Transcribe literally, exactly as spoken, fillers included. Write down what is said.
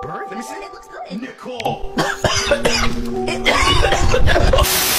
Bird? Let me see. It looks good. Nicole! It looks good.